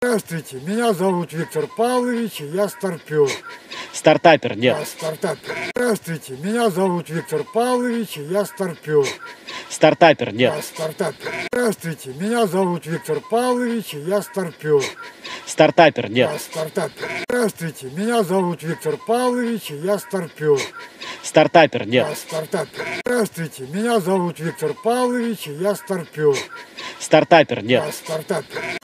Здравствуйте, меня зовут Виктор Павлович, и я старпер. Стартапер, нет. Стартапер. Здравствуйте, меня зовут Виктор Павлович, и я старпер. Стартапер, нет. Стартапер. Здравствуйте, меня зовут Виктор Павлович, и я старпер. Стартапер, нет. Стартапер. Здравствуйте, меня зовут Виктор Павлович, и я старпер. Стартапер, нет. Стартапер. Здравствуйте, меня зовут Виктор Павлович, и я старпер. Стартапер, нет. Стартапер.